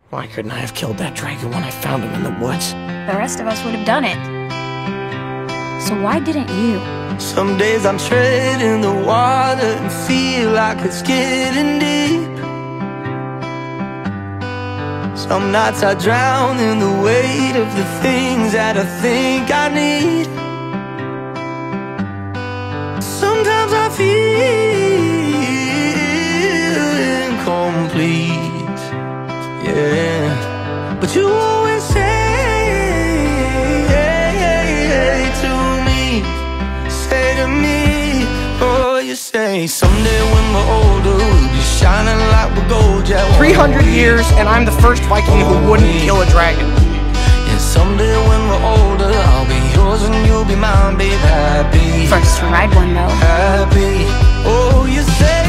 Why couldn't I have killed that dragon when I found him in the woods? The rest of us would have done it. So why didn't you? Some days I'm treading the water and feel like it's getting deep. Some nights I drown in the weight of the things that I think I need. Sometimes I feel incomplete, yeah. But you always say to me, oh, you say someday when we're older we'll be shining like we're gold, yeah. 300 years and I'm the first Viking who wouldn't kill a dragon. Yeah, someday when we're older I'll be yours and you'll be mine, babe. Happy First to ride one though. happy, oh, you say